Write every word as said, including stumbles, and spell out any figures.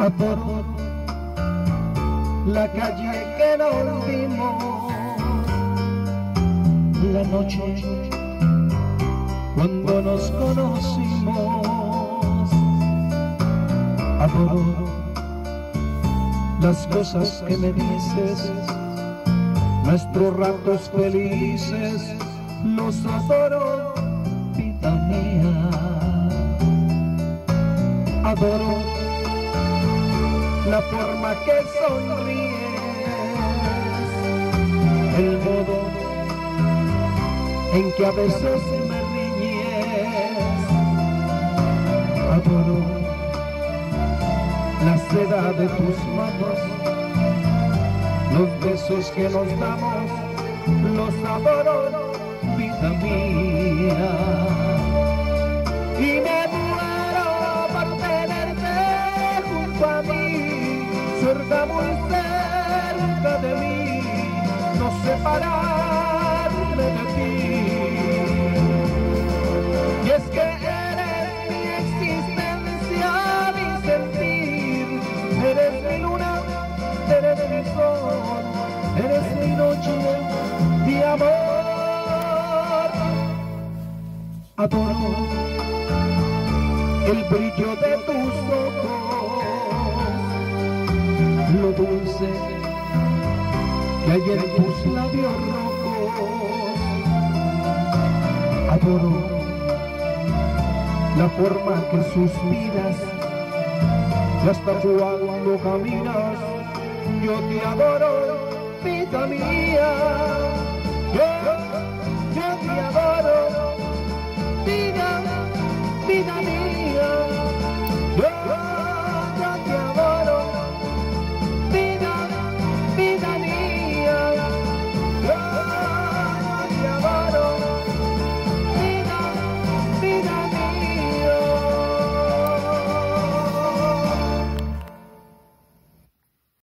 Adoro la calle que nos vimos, la noche cuando nos conocimos. Adoro las cosas que me dices, nuestros ratos felices, los adoro, vida mía. Adoro la forma que sonríes, el modo en que a veces me riñes. Adoro la seda de tus manos, los besos que nos damos, los adoro, vida mía. Y me muero por tenerte junto a mí, cerca, muy cerca de mí, no separarme de ti. Y es que eres mi existencia, mi sentir, eres mi luna, eres mi sol, eres mi noche de amor. Adoro el brillo de tus ojos, lo dulce que hay en tus labios rojos. Adoro la forma que suspiras y hasta cuando caminas, yo te adoro, vida mía. Yo